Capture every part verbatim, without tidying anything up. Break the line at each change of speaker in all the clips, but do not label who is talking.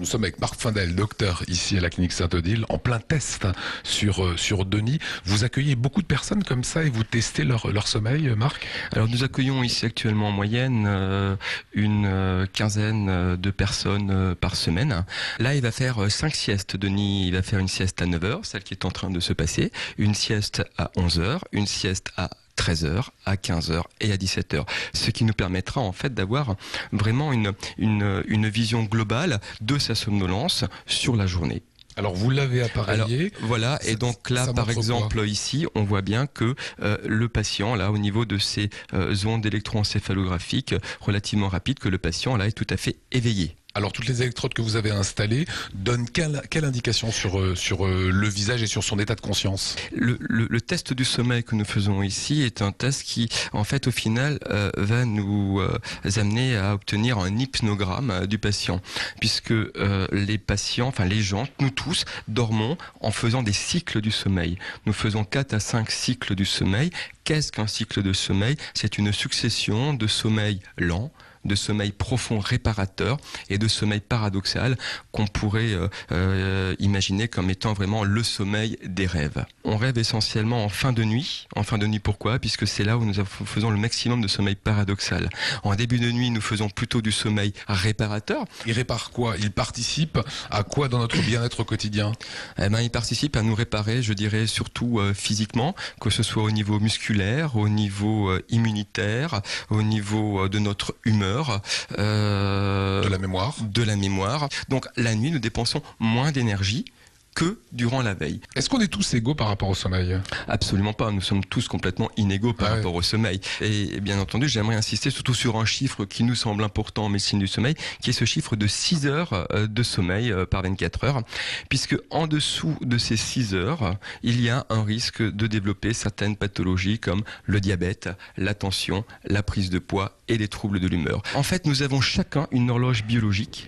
Nous sommes avec Marc Findel, docteur ici à la clinique Saint-Odile, en plein test sur, sur Denis. Vous accueillez beaucoup de personnes comme ça et vous testez leur, leur sommeil, Marc?
Alors nous accueillons ici actuellement en moyenne euh, une euh, quinzaine de personnes euh, par semaine. Là, il va faire cinq siestes. Denis, il va faire une sieste à neuf heures, celle qui est en train de se passer, une sieste à onze heures, une sieste à treize heures, à quinze heures et à dix-sept heures. Ce qui nous permettra en fait d'avoir vraiment une, une, une vision globale de sa somnolence sur la journée.
Alors vous l'avez appareillé.
Alors, voilà, et donc là par exemple quoi ici on voit bien que euh, le patient là au niveau de ces euh, ondes électroencéphalographiques relativement rapides, que le patient là est tout à fait éveillé.
Alors toutes les électrodes que vous avez installées donnent quelle, quelle indication sur, euh, sur euh, le visage et sur son état de conscience?
le, le, le test du sommeil que nous faisons ici est un test qui en fait au final euh, va nous euh, amener à obtenir un hypnogramme euh, du patient, puisque euh, les patients, enfin les gens, nous tous dormons en faisant des cycles du sommeil. Nous faisons quatre à cinq cycles du sommeil. Qu'est-ce qu'un cycle de sommeil? C'est une succession de sommeil lent, de sommeil profond réparateur et de sommeil paradoxal qu'on pourrait euh, euh, imaginer comme étant vraiment le sommeil des rêves. On rêve essentiellement en fin de nuit. En fin de nuit, pourquoi? Puisque c'est là où nous faisons le maximum de sommeil paradoxal. En début de nuit, nous faisons plutôt du sommeil réparateur.
Il répare quoi? Il participe à quoi dans notre bien-être quotidien?
Eh ben, il participe à nous réparer, je dirais, surtout euh, physiquement, que ce soit au niveau musculaire, au niveau euh, immunitaire, au niveau euh, de notre humeur. Euh,
de la mémoire.
De la mémoire. Donc la nuit, nous dépensons moins d'énergie que durant la veille.
Est-ce qu'on est tous égaux par rapport au sommeil?
Absolument pas, nous sommes tous complètement inégaux par ah rapport ouais. au sommeil. Et bien entendu, j'aimerais insister surtout sur un chiffre qui nous semble important en médecine du sommeil, qui est ce chiffre de six heures de sommeil par vingt-quatre heures, puisque en dessous de ces six heures, il y a un risque de développer certaines pathologies comme le diabète, la tension, la prise de poids et les troubles de l'humeur. En fait, nous avons chacun une horloge biologique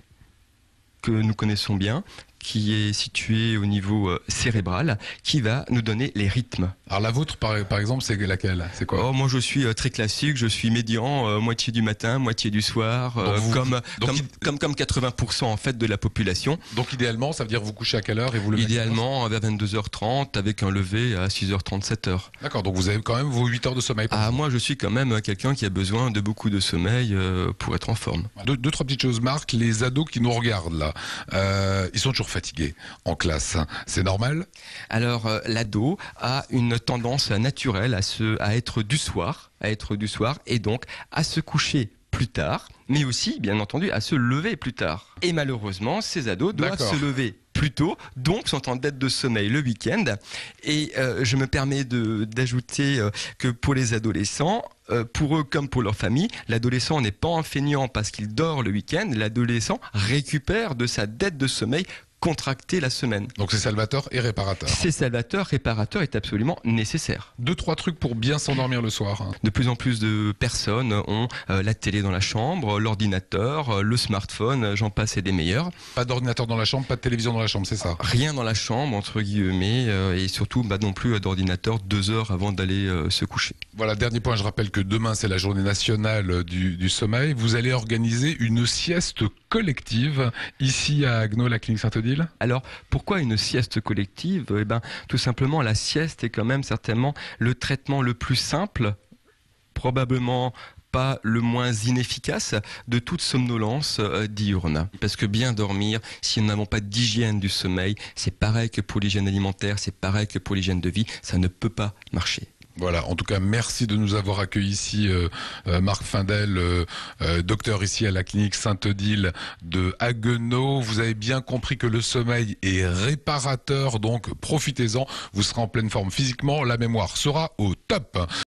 que nous connaissons bien, qui est situé au niveau euh, cérébral, qui va nous donner les rythmes.
Alors la vôtre, par, par exemple, c'est laquelle? C'est quoi?
Oh, moi je suis euh, très classique, je suis médian, euh, moitié du matin, moitié du soir, euh, vous, comme, donc comme, il... comme, comme quatre-vingts pour cent en fait de la population.
Donc idéalement, ça veut dire vous couchez à quelle heure et vous le
Idéalement vers vingt-deux heures trente avec un lever à six heures trente, sept heures.
D'accord, donc vous avez quand même vos huit heures de sommeil.
Ah, moi je suis quand même quelqu'un qui a besoin de beaucoup de sommeil euh, pour être en forme.
Deux, deux, trois petites choses, Marc. Les ados qui nous regardent là, euh, ils sont toujours fatigués en classe. C'est normal?
Alors euh, l'ado a une tendance naturelle à, se, à être du soir, à être du soir et donc à se coucher plus tard, mais aussi bien entendu à se lever plus tard. Et malheureusement, ces ados doivent se lever plus tôt, donc sont en dette de sommeil le week-end. Et euh, je me permets d'ajouter euh, que pour les adolescents, euh, pour eux comme pour leur famille, l'adolescent n'est pas un feignant parce qu'il dort le week-end, l'adolescent récupère de sa dette de sommeil contracter la semaine.
Donc c'est salvateur et réparateur.
C'est salvateur, réparateur est absolument nécessaire.
Deux, trois trucs pour bien s'endormir le soir.
De plus en plus de personnes ont euh, la télé dans la chambre, l'ordinateur, euh, le smartphone, j'en passe et des meilleurs.
Pas d'ordinateur dans la chambre, pas de télévision dans la chambre, c'est ça?
Rien dans la chambre, entre guillemets, euh, et surtout bah, non plus d'ordinateur deux heures avant d'aller euh, se coucher.
Voilà, dernier point, je rappelle que demain c'est la journée nationale du, du sommeil. Vous allez organiser une sieste collective ici à Haguenau, la clinique Saint-Odile.
Alors, pourquoi une sieste collective? Eh ben, tout simplement, la sieste est quand même certainement le traitement le plus simple, probablement pas le moins inefficace de toute somnolence euh, diurne. Parce que bien dormir, si nous n'avons pas d'hygiène du sommeil, c'est pareil que pour l'hygiène alimentaire, c'est pareil que pour l'hygiène de vie, ça ne peut pas marcher.
Voilà, en tout cas, merci de nous avoir accueillis ici, euh, euh, Marc Findel, euh, euh, docteur ici à la clinique Saint-Odile de Haguenau. Vous avez bien compris que le sommeil est réparateur, donc profitez-en, vous serez en pleine forme physiquement, la mémoire sera au top.